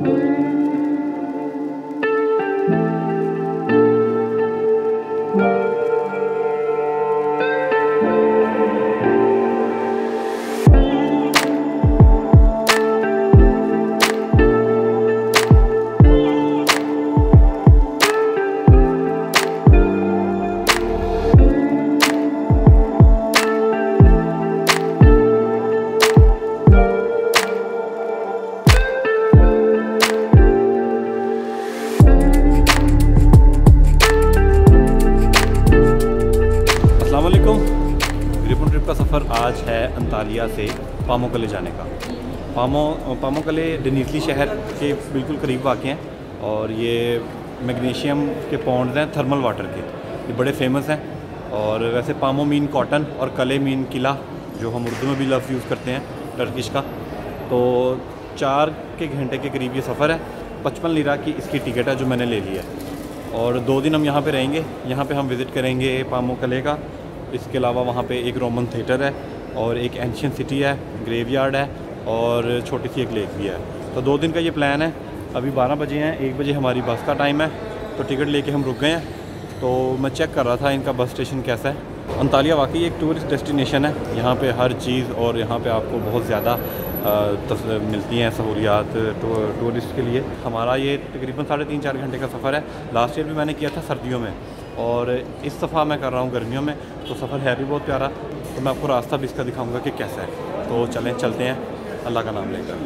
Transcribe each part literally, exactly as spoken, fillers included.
Griffin trip का सफ़र आज है अंतालिया से पामोकले जाने का। पामो पामोकले डेनीसली शहर के बिल्कुल करीब वाक़ हैं और ये मैग्नीशियम के पॉन्ड्स हैं थर्मल वाटर के, ये बड़े फेमस हैं। और वैसे पामो मीन कॉटन और कले मीन किला, जो हम उर्दू में भी लफ्ज़ यूज़ करते हैं टर्किश का। तो चार के घंटे के करीब ये सफ़र है। पचपन लीरा की इसकी टिकट है जो मैंने ले ली है। और दो दिन हम यहाँ पे रहेंगे। यहाँ पे हम विज़िट करेंगे पामोकले का। इसके अलावा वहाँ पे एक रोमन थिएटर है और एक एंशियंट सिटी है, ग्रेवयार्ड है और छोटी सी एक लेक भी है। तो दो दिन का ये प्लान है। अभी बारह बजे हैं, एक बजे हमारी बस का टाइम है, तो टिकट लेके हम रुक गए हैं। तो मैं चेक कर रहा था इनका बस स्टेशन कैसा है। अंतालिया वाकई एक टूरिस्ट डेस्टिनेशन है। यहाँ पे हर चीज़ और यहाँ पे आपको बहुत ज़्यादा मिलती हैं सहूलियात टूरिस्ट के लिए। हमारा ये तकरीबन साढ़े तीन चार घंटे का सफ़र है। लास्ट ईयर भी मैंने किया था सर्दियों में और इस दफ़ा मैं कर रहा हूँ गर्मियों में। तो सफ़र है भी बहुत प्यारा। तो मैं आपको रास्ता भी इसका दिखाऊंगा कि कैसा है। तो चलें चलते हैं अल्लाह का नाम लेकर।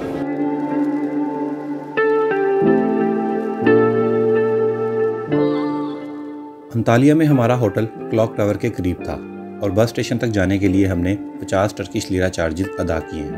अंतालिया में हमारा होटल क्लॉक टावर के करीब था और बस स्टेशन तक जाने के लिए हमने पचास टर्किश लीरा चार्जेस अदा किए हैं।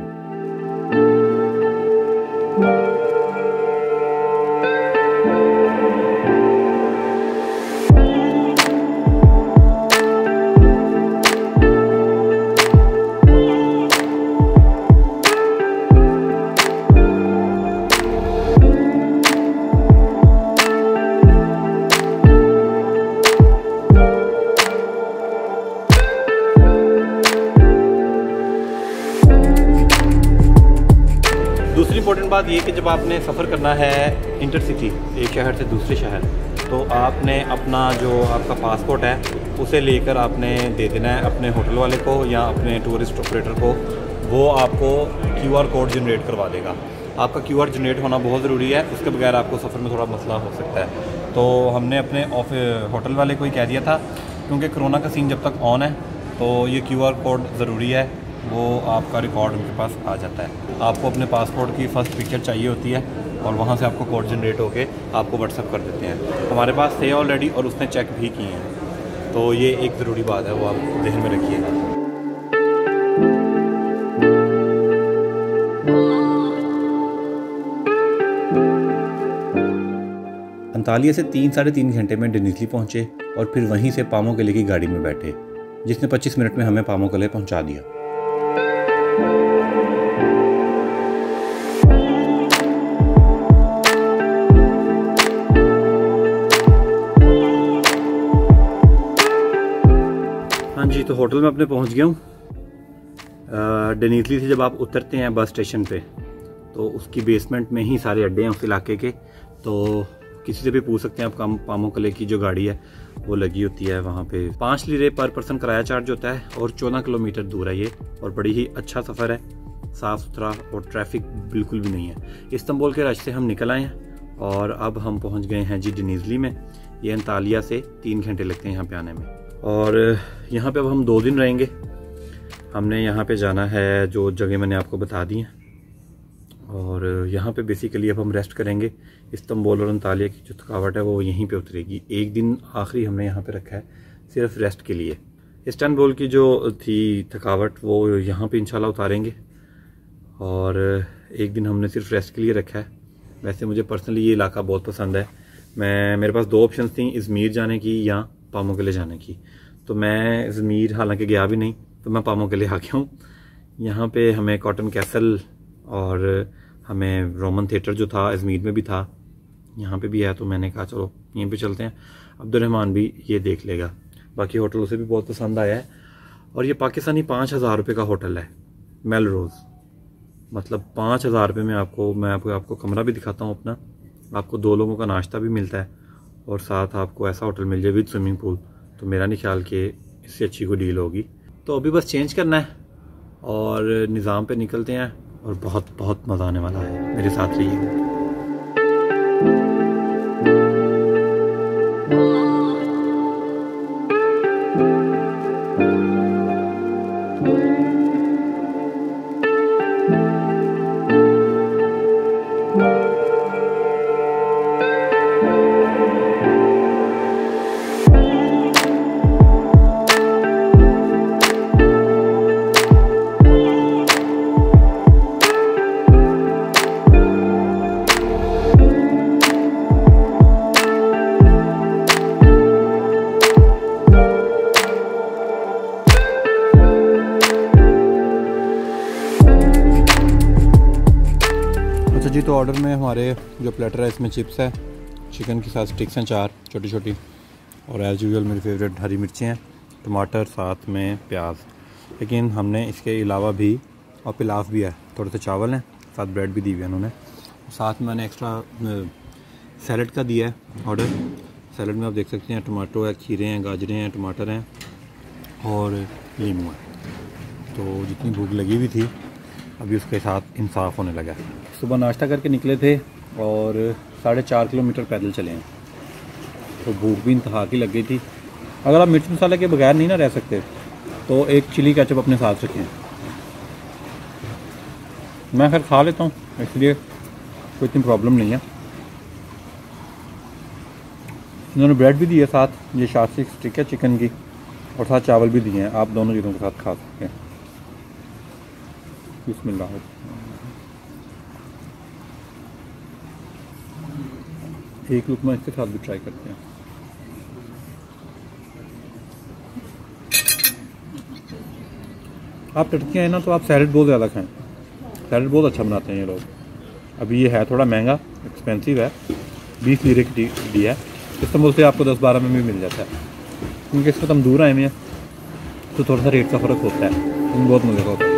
दूसरी इंपॉर्टेंट बात ये कि जब आपने सफ़र करना है इंटरसिटी, एक शहर से दूसरे शहर, तो आपने अपना जो आपका पासपोर्ट है उसे लेकर आपने दे देना है अपने होटल वाले को या अपने टूरिस्ट ऑपरेटर को। वो आपको क्यूआर कोड जनरेट करवा देगा। आपका क्यूआर जनरेट होना बहुत ज़रूरी है, उसके बगैर आपको सफ़र में थोड़ा मसला हो सकता है। तो हमने अपने होटल वाले को ही कह दिया था, क्योंकि कोरोना का सीन जब तक ऑन है तो ये क्यूआर कोड ज़रूरी है, वो आपका रिकॉर्ड उनके पास आ जाता है। आपको अपने पासपोर्ट की फ़र्स्ट पिक्चर चाहिए होती है और वहाँ से आपको कोड जनरेट होके आपको व्हाट्सअप कर देते हैं। हमारे पास थे ऑलरेडी और उसने चेक भी किए हैं। तो ये एक ज़रूरी बात है, वो आप ध्यान में रखिएगा। अंतालिया से तीन साढ़े तीन घंटे में डेनीसली पहुँचे और फिर वहीं से पामोकले की गाड़ी में बैठे, जिसने पच्चीस मिनट में हमें पामोकले पहुँचा दिया। हाँ जी, तो होटल में अपने पहुंच गया हूँ। डेनीसली से जब आप उतरते हैं बस स्टेशन पे तो उसकी बेसमेंट में ही सारे अड्डे हैं उस इलाके के। तो किसी से भी पूछ सकते हैं आप, पामोकले की जो गाड़ी है वो लगी होती है वहाँ पे। पाँच लीरे पर पर्सन किराया चार्ज होता है और चौदह किलोमीटर दूर है ये, और बड़ी ही अच्छा सफ़र है, साफ़ सुथरा और ट्रैफिक बिल्कुल भी नहीं है। इस्तांबुल के रास्ते हम निकल आए हैं और अब हम पहुँच गए हैं जी डेनीसली में। ये अंतालिया से तीन घंटे लगते हैं यहाँ पे आने में। और यहाँ पे अब हम दो दिन रहेंगे। हमने यहाँ पे जाना है जो जगह मैंने आपको बता दी हैं, और यहाँ पे बेसिकली अब हम रेस्ट करेंगे। इस्तांबुल और अंतालिया की जो थकावट है वो यहीं पे उतरेगी। एक दिन आखिरी हमने यहाँ पे रखा है सिर्फ रेस्ट के लिए। इस्तांबुल की जो थी थकावट वो यहाँ पे इंशाल्लाह उतारेंगे, और एक दिन हमने सिर्फ रेस्ट के लिए रखा है। वैसे मुझे पर्सनली ये इलाका बहुत पसंद है। मैं मेरे पास दो ऑप्शन थी, इज़मीर जाने की या पामोकले जाने की। तो मैं इज़मीर हालांकि गया भी नहीं, तो मैं पामोकले आ गया हूँ। यहाँ पे हमें कॉटन कैसल और हमें रोमन थिएटर जो था इज़मीर में भी था, यहाँ पे भी है। तो मैंने कहा चलो यहीं पे चलते हैं। अब्दुर्रहमान भी ये देख लेगा। बाकी होटल उसे भी बहुत पसंद आया है। और ये पाकिस्तानी पाँच हज़ार रुपये का होटल है, मेलरोज़। मतलब पाँच हज़ार रुपये में आपको मैं आपको आपको कमरा भी दिखाता हूँ अपना, आपको दो लोगों का नाश्ता भी मिलता है और साथ आपको ऐसा होटल मिल जाए विद स्विमिंग पूल, तो मेरा नहीं ख्याल कि इससे अच्छी कोई डील होगी। तो अभी बस चेंज करना है और निज़ाम पे निकलते हैं और बहुत बहुत मज़ा आने वाला है, मेरे साथ रहिएगा। जी तो ऑर्डर में हमारे जो प्लेटर है इसमें चिप्स है, चिकन के साथ स्टिक्स हैं चार छोटी छोटी, और एज़ यूजुअल मेरी फेवरेट हरी मिर्चें हैं, टमाटर, साथ में प्याज। लेकिन हमने इसके अलावा भी और पिलाफ भी है, थोड़े से चावल हैं, साथ ब्रेड भी दी हुई है उन्होंने। साथ में मैंने एक्स्ट्रा सैलड का दिया है ऑर्डर। सैलड में आप देख सकते हैं टमाटो है, खीरे हैं, गाजरें हैं, टमाटर हैं और नींबू है। तो जितनी भूख लगी हुई थी अभी उसके साथ इंसाफ होने लगा। सुबह नाश्ता करके निकले थे और साढ़े चार किलोमीटर पैदल चले हैं, तो भूख भी इंतहा की लग गई थी। अगर आप मिर्च मसाले के बगैर नहीं ना रह सकते तो एक चिली केचप अपने साथ रखें। मैं खैर खा लेता हूँ, इसलिए कोई इतनी प्रॉब्लम नहीं है। इन्होंने ब्रेड भी दी है साथ, ये शास्त्री स्टिक है चिकन की, और साथ चावल भी दिए हैं, आप दोनों चीज़ों के साथ खा सकते हैं। बिस्मिल्लाह। एक लुकमा इसके साथ भी ट्राई करते हैं। आप टटके हैं ना तो आप सैलड बहुत ज़्यादा खाएं, सैलड बहुत अच्छा बनाते हैं ये लोग। अभी ये है थोड़ा महंगा, एक्सपेंसिव है, बीस लीरे की डी है। इस्तांबुल से आपको दस बारह में भी मिल जाता है, क्योंकि इसमें हम दूर आए हुए हैं तो थोड़ा सा रेट का फ़र्क होता है, लेकिन बहुत मज़े का होता है।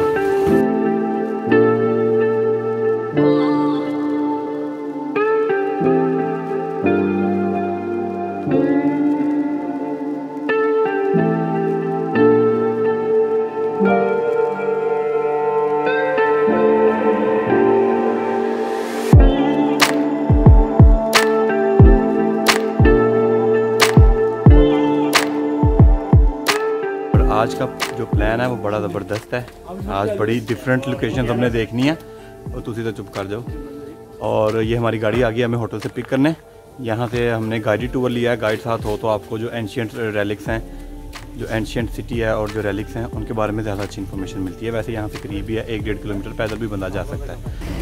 आज का जो प्लान है वो बड़ा ज़बरदस्त है। आज बड़ी डिफरेंट लोकेशन हमने देखनी है, और तुसी तो चुप कर जाओ। और ये हमारी गाड़ी आ गई हमें होटल से पिक करने। यहाँ से हमने गाइडेड टूर लिया है, गाइड साथ हो तो आपको जो एंशियंट रेलिक्स हैं, जो एंशियंट सिटी है और जो रेलिक्स हैं उनके बारे में ज़्यादा अच्छी इन्फॉर्मेशन मिलती है। वैसे यहाँ से करीब ही है, एक डेढ़ किलोमीटर पैदल भी बंदा जा सकता है।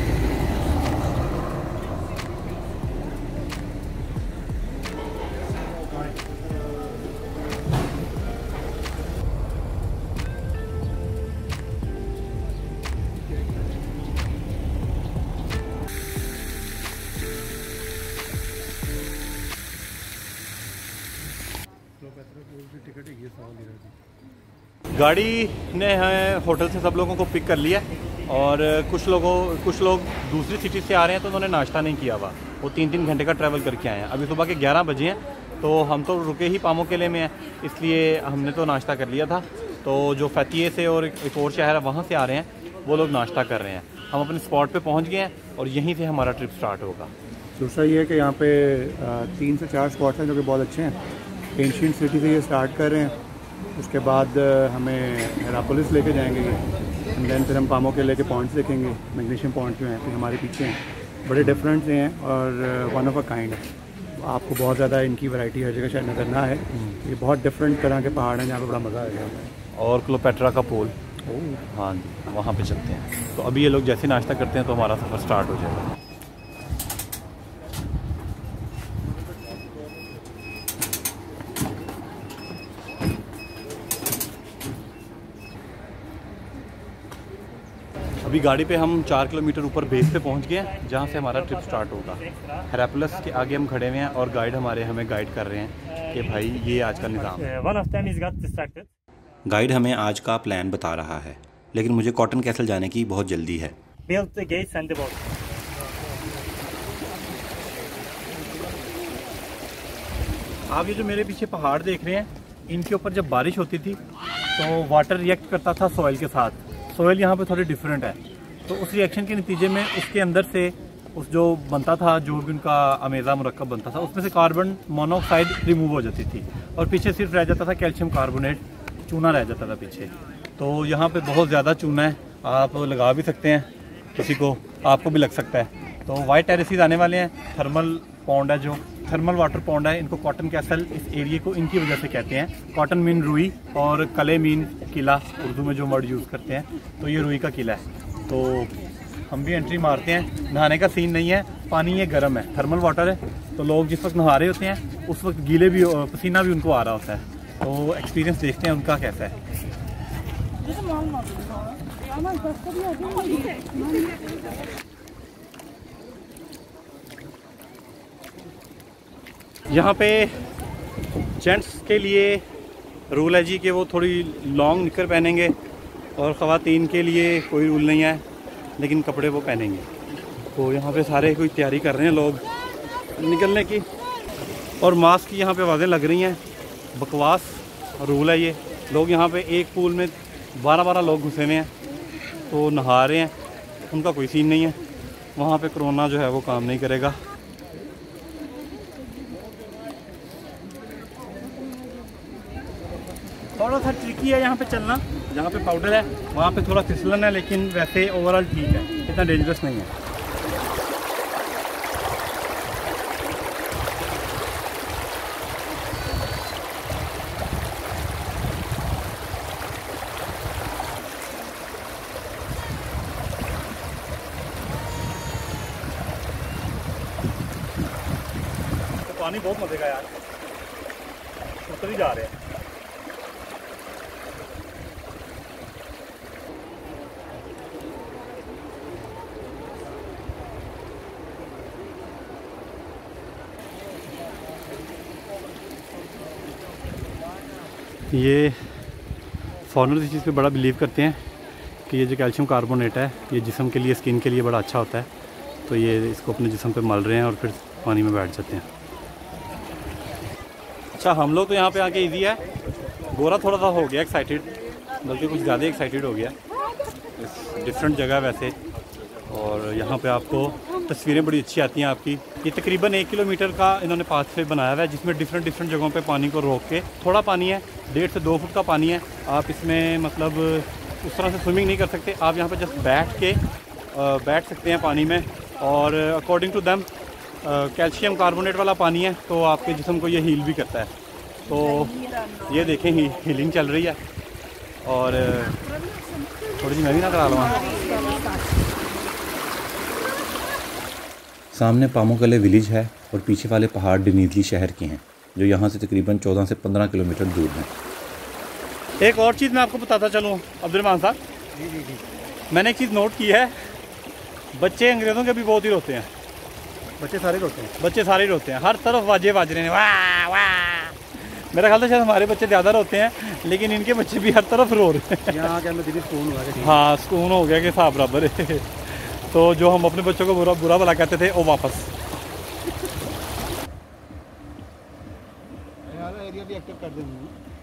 गाड़ी ने होटल से सब लोगों को पिक कर लिया, और कुछ लोगों कुछ लोग दूसरी सिटी से आ रहे हैं तो उन्होंने नाश्ता नहीं किया हुआ, वो तीन तीन घंटे का ट्रैवल करके आए हैं। अभी सुबह के ग्यारह बजे हैं, तो हम तो रुके ही पामो किले में हैं, इसलिए हमने तो नाश्ता कर लिया था। तो जो फतिये से और एक और शहर है वहाँ से आ रहे हैं, वो लोग नाश्ता कर रहे हैं। हम अपने स्पॉट पर पहुँच गए हैं और यहीं से हमारा ट्रिप स्टार्ट होगा। दूसरा ये है कि यहाँ पे तीन से चार स्पॉट्स हैं जो कि बहुत अच्छे हैं। एंशिएंट सिटी से ये स्टार्ट कर रहे हैं, उसके बाद हमें हेरापोलिस लेके जाएंगे एंड देन फिर हम पामो किले के पॉइंट्स देखेंगे, मैग्नीशियम पॉइंट जो हैं फिर हमारे पीछे हैं, बड़े डिफरेंट से हैं और वन ऑफ अ काइंड है। आपको बहुत ज़्यादा इनकी वैरायटी हर जगह शायद नज़र ना है। ये बहुत डिफरेंट तरह के पहाड़ हैं जहाँ पे बड़ा मज़ा आएगा। और क्लोपेट्रा का पोल, हाँ जी, वहाँ पे चलते हैं। तो अभी ये लोग जैसे नाश्ता करते हैं तो हमारा सफ़र स्टार्ट हो जाएगा। अभी गाड़ी पे हम चार किलोमीटर ऊपर बेस पे पहुंच गए हैं, जहाँ से हमारा ट्रिप स्टार्ट होगा। हेरापोलिस के आगे हम खड़े हुए हैं और गाइड हमारे हमें गाइड कर रहे हैं कि भाई ये आज का निज़ाम है। गाइड हमें आज का प्लान बता रहा है। लेकिन मुझे कॉटन कैसल जाने की बहुत जल्दी है। Build the gates and the boat. आप ये जो मेरे पीछे पहाड़ देख रहे हैं, इनके ऊपर जब बारिश होती थी तो वाटर रिएक्ट करता था सॉइल के साथ। सॉइल यहाँ पे थोड़ी डिफरेंट है, तो उस रिएक्शन के नतीजे में उसके अंदर से उस जो बनता था, जो भी उनका अमेज़ा मुरक्कब बनता था, उसमें से कार्बन मोनोऑक्साइड रिमूव हो जाती थी और पीछे सिर्फ रह जाता था कैल्शियम कार्बोनेट, चूना रह जाता था पीछे। तो यहाँ पे बहुत ज़्यादा चूना है, आप लगा भी सकते हैं, किसी को आपको भी लग सकता है। तो वाइट टेरेसेस आने वाले हैं। थर्मल पॉन्ड है, जो थर्मल वाटर पॉन्ड है, इनको कॉटन कैसल इस एरिया को इनकी वजह से कहते हैं। कॉटन मीन रुई और कले मीन किला, उर्दू में जो वर्ड यूज़ करते हैं, तो ये रुई का किला है। तो हम भी एंट्री मारते हैं। नहाने का सीन नहीं है, पानी ये गर्म है, थर्मल वाटर है, तो लोग जिस वक्त नहा रहे होते हैं उस वक्त गीले भी, पसीना भी उनको आ रहा होता है। तो एक्सपीरियंस देखते हैं उनका कैसा है। यहाँ पे जेंट्स के लिए रूल है जी कि वो थोड़ी लॉन्ग निकर पहनेंगे और ख़वातीन के लिए कोई रूल नहीं है, लेकिन कपड़े वो पहनेंगे। तो यहाँ पे सारे कोई तैयारी कर रहे हैं लोग निकलने की, और मास्क की यहाँ पे आवाज़ें लग रही हैं। बकवास रूल है ये। लोग यहाँ पे एक पूल में बारह बारह लोग घुसे हुए हैं, तो नहा रहे हैं, उनका कोई सीन नहीं है। वहाँ पे कोरोना जो है वो काम नहीं करेगा। थोड़ा सा ट्रिकी है यहाँ पे चलना, जहाँ पे पाउडर है वहाँ पे थोड़ा फिसलन है, लेकिन वैसे ओवरऑल ठीक है, इतना डेंजरस नहीं है। तो पानी बहुत मजे का यार, उतर ही जा रहे हैं। ये फॉरनर्स इस चीज़ पे बड़ा बिलीव करते हैं कि ये जो कैल्शियम कार्बोनेट है ये जिस्म के लिए, स्किन के लिए बड़ा अच्छा होता है। तो ये इसको अपने जिस्म पे मल रहे हैं और फिर पानी में बैठ जाते हैं। अच्छा, हम लोग तो यहाँ पे आके इजी है। गोरा थोड़ा सा हो गया एक्साइटेड, बल्कि कुछ ज़्यादा एक्साइटेड हो गया। डिफरेंट जगह वैसे, और यहाँ पे आपको तस्वीरें बड़ी अच्छी आती हैं आपकी। ये तकरीबन एक किलोमीटर का इन्होंने पाथवे बनाया हुआ है, जिसमें डिफरेंट डिफरेंट जगहों पे पानी को रोक के, थोड़ा पानी है, डेढ़ से दो फुट का पानी है। आप इसमें मतलब उस तरह से स्विमिंग नहीं कर सकते, आप यहाँ पे जस्ट बैठ के बैठ सकते हैं पानी में। और according to them calcium carbonate वाला पानी है, तो आपके जिस्म को ये हील भी करता है। तो ये देखें, ही, हीलिंग चल रही है। और थोड़ी सी मैं भी ना करा लूँ। सामने पामोकले विलेज है और पीछे वाले पहाड़ डिनीजली शहर के हैं, जो यहाँ से तकरीबन चौदह से पंद्रह किलोमीटर दूर हैं। एक और चीज़ मैं आपको बताता चलूँ अब्दुर्रहमान साहब, जी जी जी मैंने एक चीज़ नोट की है, बच्चे अंग्रेज़ों के भी बहुत ही रोते हैं। बच्चे सारे रोते हैं, बच्चे सारे रोते हैं, हर तरफ वाजे बाज रहे हैं, वाह वाह। मेरा ख्याल है शायद हमारे बच्चे ज़्यादा रोते हैं, लेकिन इनके बच्चे भी हर तरफ रो रहे हैं। यहाँ के अंदर दीदी सुकून हुआ है। हाँ, सुकून हो गया कि साहब बराबर है। तो जो हम अपने बच्चों को बुरा बुरा भला कहते थे, वो वापस। एरिया भी एक्टिव कर देंगे।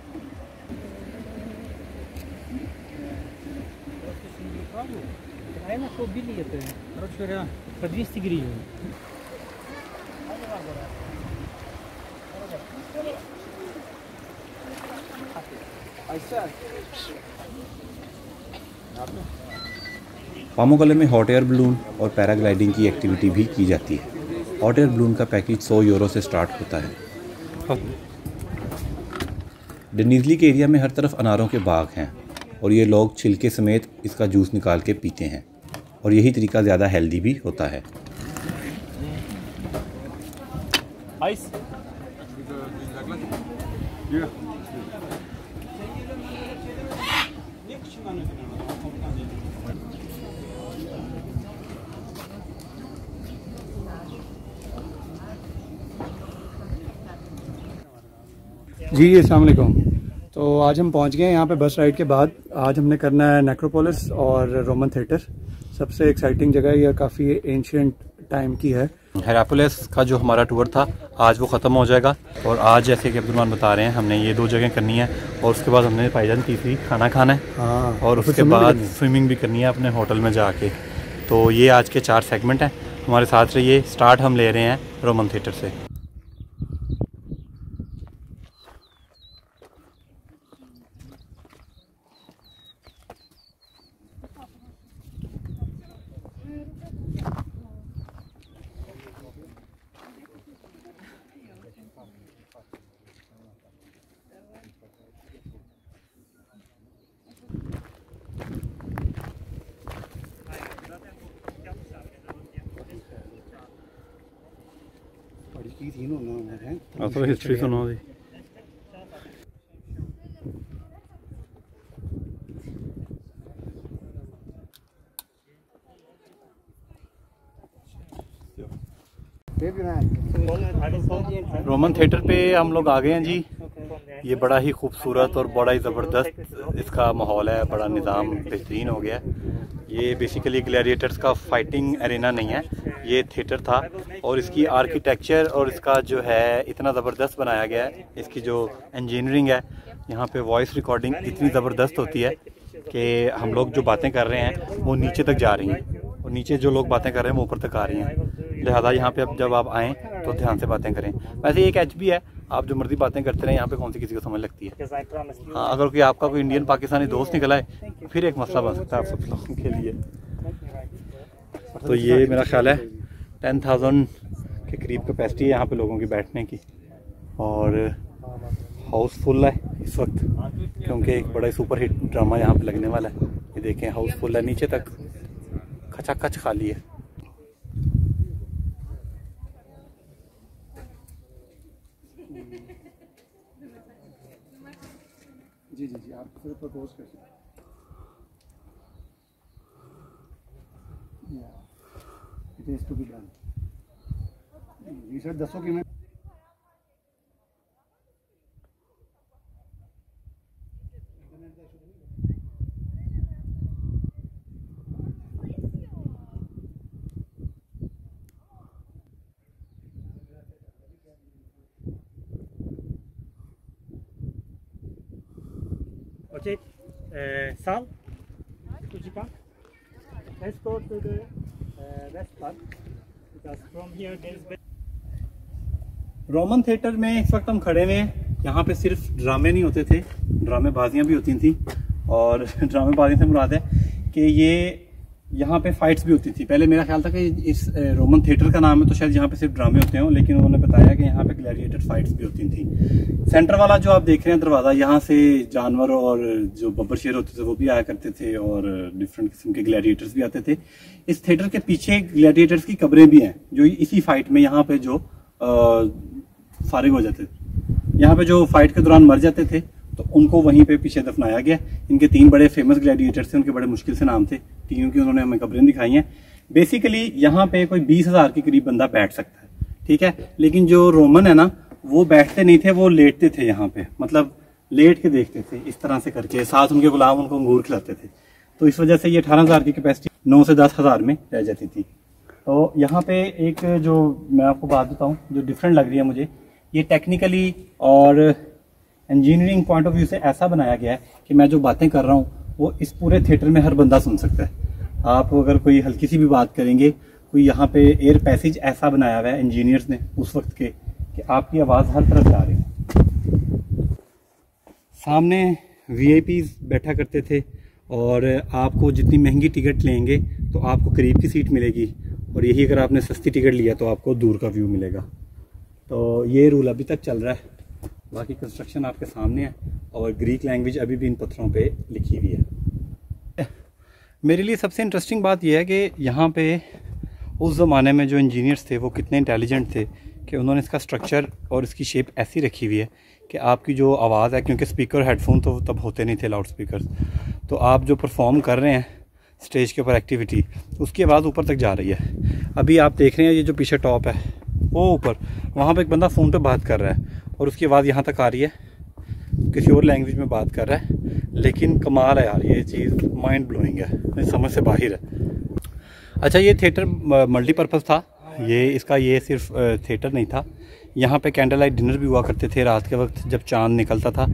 पामोकले में हॉट एयर बलून और पैराग्लाइडिंग की एक्टिविटी भी की जाती है। हॉट एयर बलून का पैकेज सौ यूरो से स्टार्ट होता है। डिनीजली के एरिया में हर तरफ अनारों के बाग हैं और ये लोग छिलके समेत इसका जूस निकाल के पीते हैं, और यही तरीका ज़्यादा हेल्दी भी होता है। आइस जी अस्सलाम वालेकुम। तो आज हम पहुंच गए हैं यहाँ पे बस राइड के बाद। आज हमने करना है नेक्रोपोलिस और रोमन थिएटर। सबसे एक्साइटिंग जगह है, यह काफ़ी एंशिएंट टाइम की है। हेरापोलिस का जो हमारा टूर था आज वो ख़त्म हो जाएगा और आज जैसे कि अब्दुलरहमान बता रहे हैं हमने ये दो जगह करनी है और उसके बाद हमने भाईजान तीसरी खाना खाना है। हाँ, और उसके बाद स्विमिंग भी करनी है अपने होटल में जाके। तो ये आज के चार सेगमेंट हैं, हमारे साथ रहिए। स्टार्ट हम ले रहे हैं रोमन थिएटर से। तो हिस्ट्री सुनो जी। रोमन थिएटर पे हम लोग आ गए हैं जी। ये बड़ा ही खूबसूरत और बड़ा ही ज़बरदस्त इसका माहौल है, बड़ा निज़ाम बेहतरीन हो गया है। ये बेसिकली ग्लैडिएटर्स का फाइटिंग एरिना नहीं है, ये थिएटर था और इसकी आर्किटेक्चर और इसका जो है इतना ज़बरदस्त बनाया गया है। इसकी जो इंजीनियरिंग है, यहाँ पे वॉइस रिकॉर्डिंग इतनी ज़बरदस्त होती है कि हम लोग जो बातें कर रहे हैं वो नीचे तक जा रही हैं और नीचे जो लोग बातें कर रहे हैं वो ऊपर तक आ रही हैं। लिहाजा यहाँ पे अब जब आप आएँ तो ध्यान से बातें करें। वैसे एक एच भी है, आप जो मर्जी बातें करते रहें, यहाँ पे कौन सी किसी को समझ लगती है। हाँ, अगर कोई आपका कोई इंडियन पाकिस्तानी दोस्त निकला है फिर एक मसला बन सकता है आप सब लोगों के लिए। तो ये मेरा ख्याल है टेन थाउजेंड के करीब कैपेसिटी है यहाँ पे लोगों की बैठने की और हाउसफुल है इस वक्त क्योंकि एक बड़ा सुपर हिट ड्रामा यहाँ पे लगने वाला है। ये देखें हाउसफुल है, नीचे तक खचाखच खाली है। जी जी जी आप फिर प्रपोज कर सकते हैं। It is to be done. जी सर दसों की मैं Okay, uh, Sal, Tujika, let's go to the uh, west part because from here there is. Roman theatre में इस वक्त हम खड़े हुए हैं। यहाँ पे सिर्फ ड्रामे नहीं होते थे, ड्रामेबाजियाँ भी होती थी और ड्रामेबाजी से मुराद है कि ये यहाँ पे फाइट्स भी होती थी। पहले मेरा ख्याल था कि इस रोमन थिएटर का नाम है तो शायद यहाँ पे सिर्फ ड्रामे होते हों, लेकिन उन्होंने बताया कि यहाँ पे ग्लैडिएटर फाइट्स भी होती थी। सेंटर वाला जो आप देख रहे हैं दरवाज़ा, यहाँ से जानवर और जो बब्बर शेर होते थे वो भी आया करते थे और डिफरेंट किस्म के ग्लैडिएटर्स भी आते थे। इस थिएटर के पीछे ग्लैडिएटर्स की कब्रें भी हैं जो इसी फाइट में यहाँ पे जो फारिग हो जाते थे, यहाँ पे जो फाइट के दौरान मर जाते थे तो उनको वहीं पे पीछे दफनाया गया। इनके तीन बड़े फेमस ग्लैडिएटर्स थे, उनके बड़े मुश्किल से नाम थे, तीनों की उन्होंने हमें कब्रें दिखाई हैं। बेसिकली यहाँ पे कोई बीस हजार के करीब बंदा बैठ सकता है, ठीक है। लेकिन जो रोमन है ना वो बैठते नहीं थे, वो लेटते थे यहाँ पे, मतलब लेट के देखते थे इस तरह से करके, साथ उनके गुलाम उनको अंगूर खिलाते थे। तो इस वजह से ये अठारह हजार की कैपेसिटी नौ से दस हजार में रह जाती थी। तो यहाँ पे एक जो मैं आपको बात बताऊँ जो डिफरेंट लग रही है मुझे, ये टेक्निकली और इंजीनियरिंग पॉइंट ऑफ व्यू से ऐसा बनाया गया है कि मैं जो बातें कर रहा हूँ वो इस पूरे थिएटर में हर बंदा सुन सकता है। आप अगर कोई हल्की सी भी बात करेंगे, कोई यहाँ पे एयर पैसेज ऐसा बनाया हुआ है इंजीनियर्स ने उस वक्त के कि आपकी आवाज़ हर तरफ जा रही है। सामने वीआईपीज़ बैठा करते थे और आपको जितनी महंगी टिकट लेंगे तो आपको करीब की सीट मिलेगी और यही अगर आपने सस्ती टिकट लिया तो आपको दूर का व्यू मिलेगा। तो ये रूल अभी तक चल रहा है। बाकी कंस्ट्रक्शन आपके सामने है और ग्रीक लैंग्वेज अभी भी इन पत्थरों पे लिखी हुई है। मेरे लिए सबसे इंटरेस्टिंग बात यह है कि यहाँ पे उस ज़माने में जो इंजीनियर्स थे वो कितने इंटेलिजेंट थे कि उन्होंने इसका स्ट्रक्चर और इसकी शेप ऐसी रखी हुई है कि आपकी जो आवाज़ है, क्योंकि स्पीकर हेडफोन तो तब होते नहीं थे, लाउड स्पीकर, तो आप जो परफॉर्म कर रहे हैं स्टेज के ऊपर एक्टिविटी, उसकी आवाज़ ऊपर तक जा रही है। अभी आप देख रहे हैं ये जो पीछे टॉप है वो ऊपर, वहाँ पे एक बंदा फ़ोन पे बात कर रहा है और उसकी आवाज़ यहाँ तक आ रही है किसी और लैंग्वेज में बात कर रहा है, लेकिन कमाल है यार, ये चीज़ माइंड ब्लोइंग है, मेरी समझ से बाहर है। अच्छा, ये थिएटर मल्टीपर्पज़ था, ये इसका ये सिर्फ थिएटर नहीं था, यहाँ पे कैंडल लाइट डिनर भी हुआ करते थे रात के वक्त जब चांद निकलता था।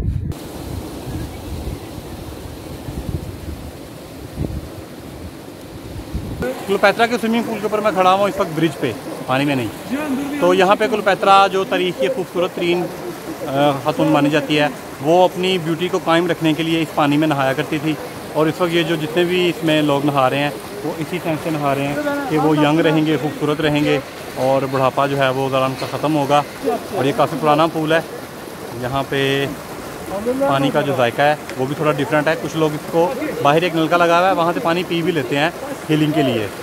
क्लोपेत्रा के स्विमिंग पूल के ऊपर मैं खड़ा हुआ इस वक्त, ब्रिज पे, पानी में नहीं। तो यहाँ पे क्लोपेत्रा जो तारीख की खूबसूरत तरीन खातून मानी जाती है, वो अपनी ब्यूटी को कायम रखने के लिए इस पानी में नहाया करती थी। और इस वक्त ये जो जितने भी इसमें लोग नहा रहे हैं वो इसी टाइम से नहा रहे हैं कि वो यंग रहेंगे, खूबसूरत रहेंगे और बुढ़ापा जो है वो ज़रा उनका ख़त्म होगा। और ये काफ़ी पुराना पूल है, यहाँ पे पानी का जो जायका है वो भी थोड़ा डिफरेंट है। कुछ लोग इसको, बाहर एक नलका लगा हुआ है, वहाँ से पानी पी भी लेते हैं हीलिंग के लिए।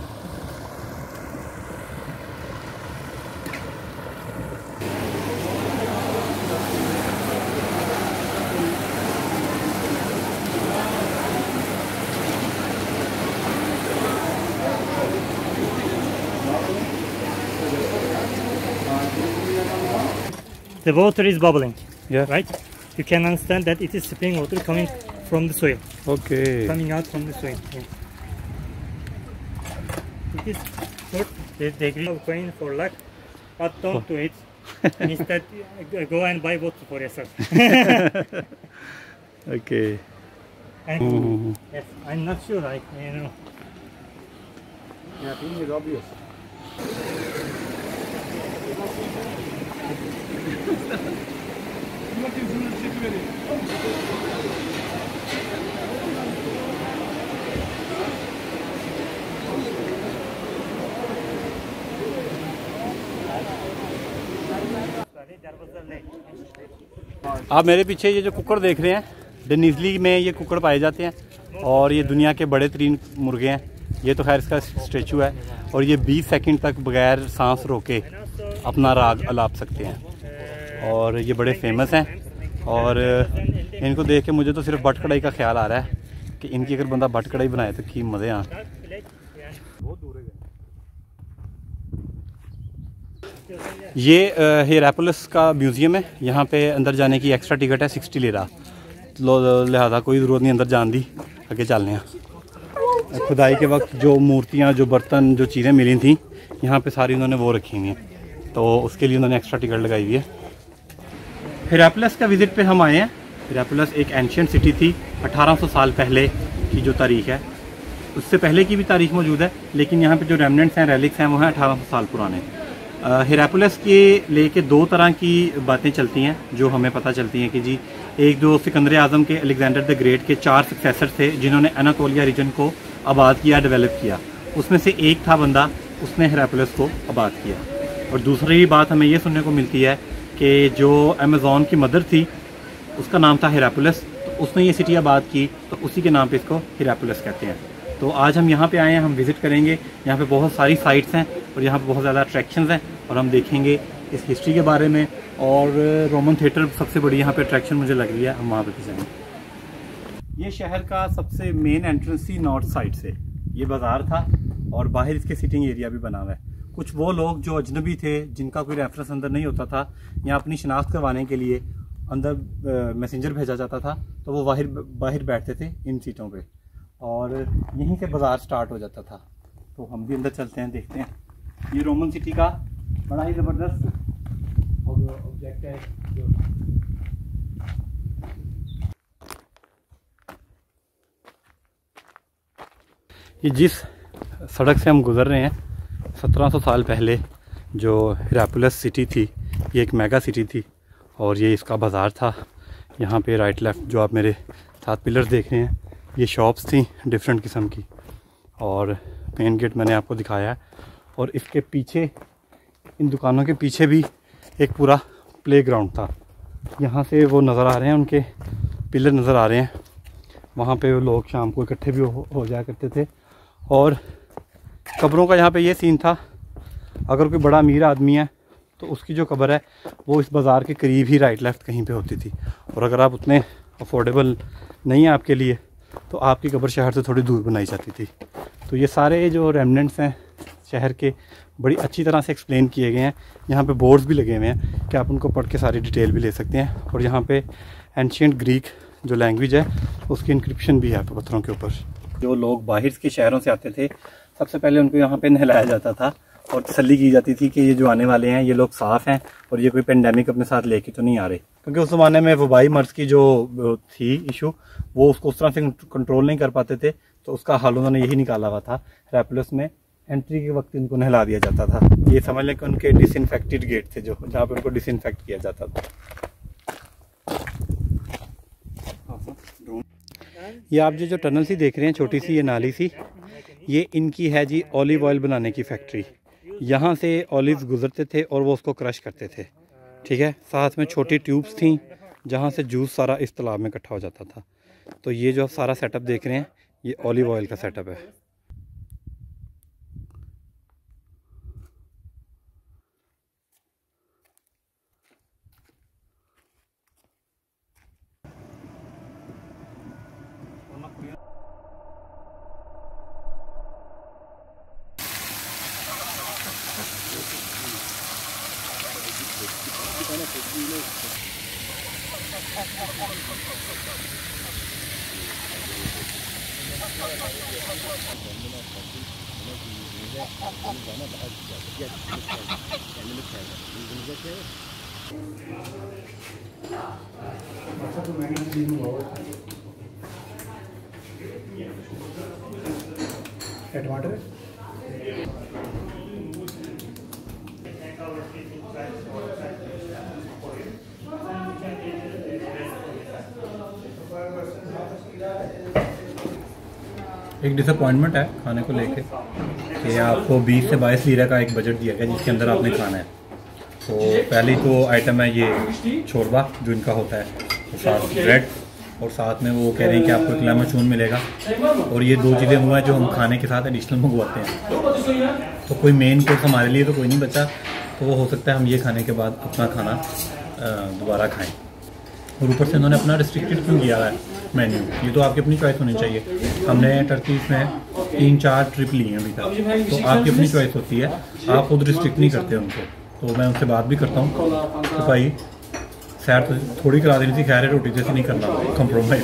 The water is bubbling. Yeah. Right? You can understand that it is spring water coming from the soil. Okay. Coming out from the soil. Yeah. It is short. The degree of coin for luck, but don't do it. Instead, go and buy water for yourself. Okay. And, Mm-hmm. Yes, I'm not sure. I, you know. Yeah, I think it's obvious. आप मेरे पीछे ये जो कुक्कड़ देख रहे हैं, डेनिजली में ये कुक्कड़ पाए जाते हैं और ये दुनिया के बड़े तरीन मुर्गे हैं। ये तो खैर इसका स्टेचू है और ये बीस सेकंड तक बगैर सांस रोके अपना राग अलाप सकते हैं और ये बड़े फेमस हैं। और इनको देख के मुझे तो सिर्फ बट कढ़ाई का ख्याल आ रहा है कि इनकी अगर बंदा बट कढ़ाई बनाए तो की मज़े आ। ये हेरापोलिस का म्यूज़ियम है, यहाँ पे अंदर जाने की एक्स्ट्रा टिकट है सिक्सटी लेरा, लिहाजा कोई ज़रूरत नहीं अंदर जान दी, आगे चलने हैं। खुदाई के वक्त जो मूर्तियाँ, जो बर्तन, जो चीज़ें मिली थी यहाँ पे सारी उन्होंने वो रखी हुई हैं, तो उसके लिए उन्होंने एक्स्ट्रा टिकट लगाई हुई है। हेरापोलिस का विज़िट पे हम आए हैं। हेरापोलिस एक एंशिएंट सिटी थी, अठारह सौ साल पहले की जो तारीख है, उससे पहले की भी तारीख मौजूद है, लेकिन यहाँ पे जो रेमनेंट्स हैं, रेलिक्स हैं, वो हैं अठारह सौ साल पुराने। हेरापोलिस के लेके दो तरह की बातें चलती हैं जो हमें पता चलती हैं कि जी, एक जो सिकंदर आज़म के, अलेक्जेंडर द ग्रेट के चार सक्सेसर थे जिन्होंने एनातोलिया रीजन को आबाद किया, डेवलप किया, उसमें से एक था बंदा, उसने हेरापोलिस को आबाद किया। और दूसरी बात हमें ये सुनने को मिलती है कि जो अमेज़ॉन की मदर थी उसका नाम था हेरापोलिस, तो उसने ये सिटी आबाद की, तो उसी के नाम पे इसको हेरापोलिस कहते हैं। तो आज हम यहाँ पे आए हैं, हम विज़िट करेंगे। यहाँ पे बहुत सारी साइट्स हैं और यहाँ पे बहुत ज़्यादा अट्रैक्शंस हैं और हम देखेंगे इस हिस्ट्री के बारे में। और रोमन थिएटर सबसे बड़ी यहाँ पे अट्रैक्शन मुझे लग रही है, हम वहाँ पे जाएंगे। ये शहर का सबसे मेन एंट्रेंस थी नॉर्थ साइड से, ये बाज़ार था और बाहर इसके सिटिंग एरिया भी बना हुआ है। कुछ वो लोग जो अजनबी थे, जिनका कोई रेफरेंस अंदर नहीं होता था, यहाँ अपनी शनाख्त करवाने के लिए अंदर मैसेंजर भेजा जाता था, तो वो बाहर बाहर बैठते थे इन सीटों पे और यहीं से बाज़ार स्टार्ट हो जाता था। तो हम भी अंदर चलते हैं, देखते हैं। ये रोमन सिटी का बड़ा ही ज़बरदस्त ऑब्जेक्ट है। ये जिस सड़क से हम गुज़र रहे हैं, सत्रह सौ साल पहले जो हेरापोलिस सिटी थी, ये एक मेगा सिटी थी और ये इसका बाज़ार था। यहाँ पे राइट लेफ़्ट जो आप मेरे साथ पिलर्स देख रहे हैं, ये शॉप्स थी डिफरेंट किस्म की और मेन गेट मैंने आपको दिखाया है। और इसके पीछे, इन दुकानों के पीछे भी एक पूरा प्लेग्राउंड था। यहाँ से वो नज़र आ रहे हैं, उनके पिलर नज़र आ रहे हैं, वहाँ पे वो लोग शाम को इकट्ठे भी हो, हो जाया करते थे। और कब्रों का यहाँ पे ये सीन था, अगर कोई बड़ा अमीर आदमी है तो उसकी जो कब्र है वो इस बाज़ार के करीब ही राइट लेफ़्ट कहीं पे होती थी, और अगर आप उतने अफोर्डेबल नहीं है आपके लिए तो आपकी कब्र शहर से थोड़ी दूर बनाई जाती थी। तो ये सारे जो रेमनेंट्स हैं शहर के बड़ी अच्छी तरह से एक्सप्लेन किए गए हैं। यहाँ पे बोर्ड्स भी लगे हुए हैं कि आप उनको पढ़ के सारी डिटेल भी ले सकते हैं। और यहाँ पे एंशियंट ग्रीक जो लैंग्वेज है उसकी इंक्रिप्शन भी है पत्थरों के ऊपर। जो लोग बाहर के शहरों से आते थे सबसे पहले उनको यहाँ पे नहलाया जाता था और तसल्ली की जाती थी कि ये जो आने वाले हैं ये लोग साफ़ हैं और ये कोई पेंडेमिक अपने साथ लेके तो नहीं आ रहे, क्योंकि उस ज़माने में वबाई मर्ज की जो थी इशू वो उसको उस तरह से कंट्रोल नहीं कर पाते थे, तो उसका हल उन्होंने यही निकाला हुआ था। हेरापोलिस में एंट्री के वक्त इनको नहला दिया जाता था। ये समझ लें कि उनके डिसइंफेक्टेड गेट थे जो जहाँ पर उनको डिसइंफेक्ट किया जाता था। ये आप जो जो टनल सी देख रहे हैं, छोटी सी ये नाली सी, ये इनकी है जी ऑलिव ऑयल बनाने की फैक्ट्री। यहाँ से ऑलिव्स गुजरते थे और वो उसको क्रश करते थे, ठीक है। साथ में छोटी ट्यूब्स थी जहाँ से जूस सारा इस तालाब में इकट्ठा हो जाता था। तो ये जो सारा सेटअप देख रहे हैं ये ऑलिव ऑयल का सेटअप है। टमाटर एक डिसअपॉइंटमेंट है खाने को लेके कि आपको बीस से बाईस लीरा का एक बजट दिया गया जिसके अंदर आपने खाना है। तो पहली तो आइटम है ये छोरबा जो इनका होता है, तो साथ ब्रेड और साथ में वो कह रहे हैं कि आपको एक लेमन मिलेगा, और ये दो चीज़ें हुआ है जो हम खाने के साथ एडिशनल मंगवाते हैं। तो कोई मेन कोर्स हमारे लिए तो कोई नहीं बचा, तो वो हो सकता है हम ये खाने के बाद अपना खाना दोबारा खाएँ। और ऊपर से उन्होंने अपना रिस्ट्रिक्टेड क्यों किया है मेन्यू, ये तो आपकी अपनी चॉइस होनी चाहिए। हमने टर्की में तीन चार ट्रिप ली हैं अभी तक, तो आपकी अपनी चॉइस होती है, आप खुद रिस्ट्रिक्ट नहीं करते उनको। तो मैं उनसे बात भी करता हूँ तो भाई सैर तो थोड़ी करा देनी थी, खैर है रोटी जैसे नहीं करना कंप्रोमाइज।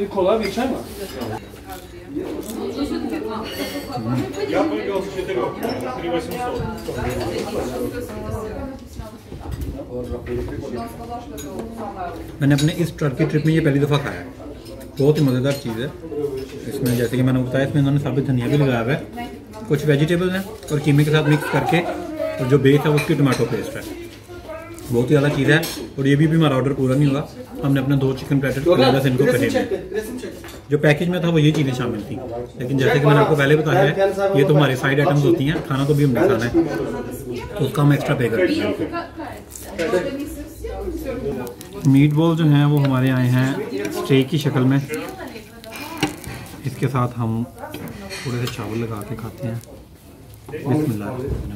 मैंने अपने इस टर्की ट्रिप में ये पहली दफ़ा खाया, बहुत ही मज़ेदार चीज़ है। इसमें जैसे कि मैंने बताया इसमें इन्होंने साबित धनिया भी लगाया हुआ है, कुछ वेजिटेबल्स हैं और कीमे के साथ मिक्स करके, और जो बेस है उसकी टमाटो पेस्ट है। बहुत ही ज़्यादा चीज़ है। और ये भी, भी हमारा ऑर्डर पूरा नहीं हुआ, हमने अपने दो चिकन प्लेटर की वजह से इनको कहे। जो पैकेज में था वो ये चीज़ें शामिल थी, लेकिन जैसे कि मैंने आपको पहले बताया है ये तो हमारी साइड आइटम्स होती हैं, खाना तो भी हमने खाना है तो उसका हम एक्स्ट्रा पे करते हैं। मीट बॉल जो हैं वो हमारे आए हैं स्टेक की शक्ल में, इसके साथ हम थोड़े से चावल लगा के खाते हैं। बिस्मिल्लाह।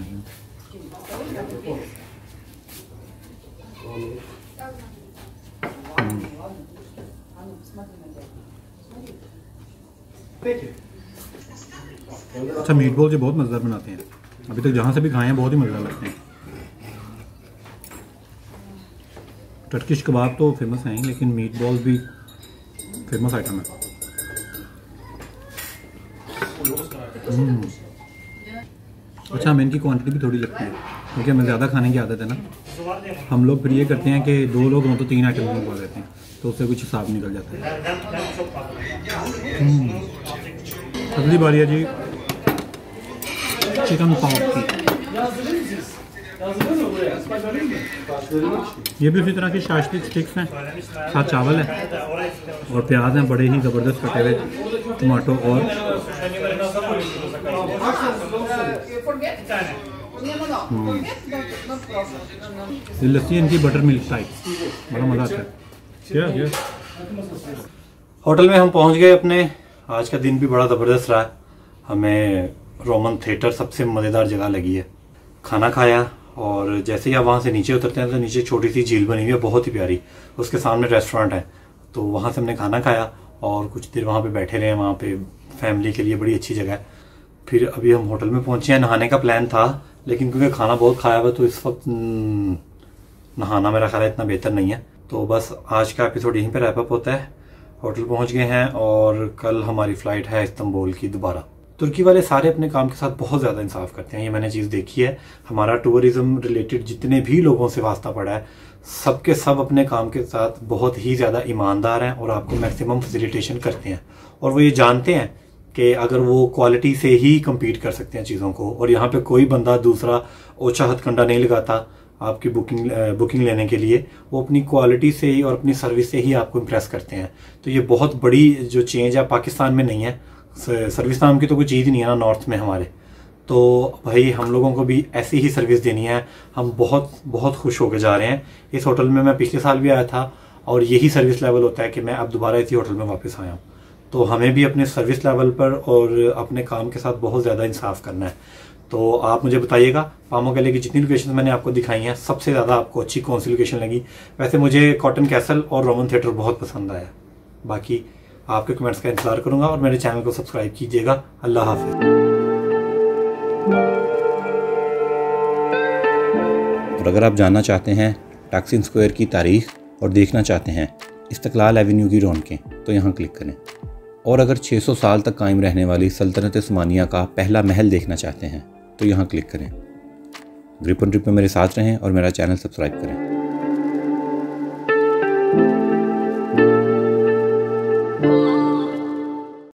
अच्छा, मीट बॉल जो बहुत मज़ेदार बनाते हैं, अभी तक जहाँ से भी खाए हैं बहुत ही मज़ेदार लगते हैं। टर्किश कबाब तो फेमस हैं, लेकिन मीट बॉल भी फेमस आइटम है। अच्छा, हमें इनकी क्वांटिटी भी थोड़ी लगती है क्योंकि हमें ज़्यादा खाने की आदत है ना। हम लोग फिर ये करते हैं कि दो लोग हों तो तीन आइटम मंगवा लेते हैं, तो उससे कुछ हिसाब निकल जाता है। अगली बारी है जी चिकन पॉप की। ये भी उसी तरह की शाश्लिक स्टिक्स हैं, साथ चावल है और प्याज हैं बड़े ही ज़बरदस्त कटे हुए, टमाटो और ये लस्सी इनकी बटर मिल्क टाइप, बड़ा मज़ा आता है। होटल में हम पहुंच गए अपने। आज का दिन भी बड़ा ज़बरदस्त रहा। हमें रोमन थिएटर सबसे मज़ेदार जगह लगी है। खाना खाया और जैसे ही आप वहाँ से नीचे उतरते हैं तो नीचे छोटी सी झील बनी हुई है, बहुत ही प्यारी। उसके सामने रेस्टोरेंट है, तो वहाँ से हमने खाना खाया और कुछ देर वहाँ पे बैठे रहे। वहाँ पे फैमिली के लिए बड़ी अच्छी जगह है। फिर अभी हम होटल में पहुँचे हैं। नहाने का प्लान था, लेकिन क्योंकि खाना बहुत खाया हुआ तो इस वक्त नहाना मेरा ख्याल है इतना बेहतर नहीं है। तो बस आज का एपिसोड यहीं पर रैप अप होता है। होटल पहुंच गए हैं और कल हमारी फ़्लाइट है इस्तांबुल की दोबारा। तुर्की वाले सारे अपने काम के साथ बहुत ज़्यादा इंसाफ करते हैं, ये मैंने चीज़ देखी है। हमारा टूरिज़्म रिलेटेड जितने भी लोगों से वास्ता पड़ा है, सबके सब अपने काम के साथ बहुत ही ज़्यादा ईमानदार हैं और आपको मैक्सिमम फैसिलिटेशन करते हैं। और वो ये जानते हैं कि अगर वो क्वालिटी से ही कम्पीट कर सकते हैं चीज़ों को, और यहाँ पे कोई बंदा दूसरा ओछा हथकंडा नहीं लगाता आपकी बुकिंग बुकिंग लेने के लिए। वो अपनी क्वालिटी से ही और अपनी सर्विस से ही आपको इम्प्रेस करते हैं। तो ये बहुत बड़ी जो चेंज है, पाकिस्तान में नहीं है। सर्विस नाम की तो कोई चीज़ नहीं है ना नॉर्थ में हमारे। तो भाई हम लोगों को भी ऐसी ही सर्विस देनी है। हम बहुत बहुत खुश होकर जा रहे हैं। इस होटल में मैं पिछले साल भी आया था और यही सर्विस लेवल होता है कि मैं अब दोबारा इसी होटल में वापस आया हूँ। तो हमें भी अपने सर्विस लेवल पर और अपने काम के साथ बहुत ज़्यादा इंसाफ करना है। तो आप मुझे बताइएगा पामुकले की जितनी लोकेशन मैंने आपको दिखाई हैं, सबसे ज़्यादा आपको अच्छी कौन सी लोकेशन लगी। वैसे मुझे कॉटन कैसल और रोमन थिएटर बहुत पसंद आया। बाकी आपके कमेंट्स का इंतजार करूंगा और मेरे चैनल को सब्सक्राइब कीजिएगा। अल्लाह हाफिज़। और अगर आप जानना चाहते हैं टैक्सिन स्क्वायर की तारीख और देखना चाहते हैं इस्तकलाल एवेन्यू की रौनकें, तो यहाँ क्लिक करें। और अगर छह सौ साल तक कायम रहने वाली सल्तनत उस्मानिया का पहला महल देखना चाहते हैं तो यहाँ क्लिक करें। ग्रिप ऑन ट्रिप में मेरे साथ रहें और मेरा चैनल सब्सक्राइब करें।